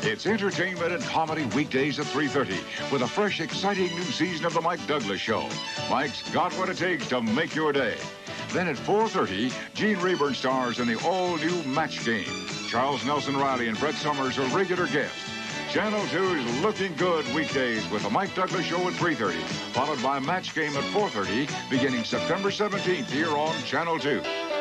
It's entertainment and comedy weekdays at 3:30 with a fresh, exciting new season of The Mike Douglas Show. Mike's got what it takes to make your day. Then at 4:30, Gene Rayburn stars in the all-new Match Game. Charles Nelson Riley and Brett Summers are regular guests. Channel 2's Looking Good Weekdays with The Mike Douglas Show at 3:30, followed by Match Game at 4:30, beginning September 17th here on Channel 2.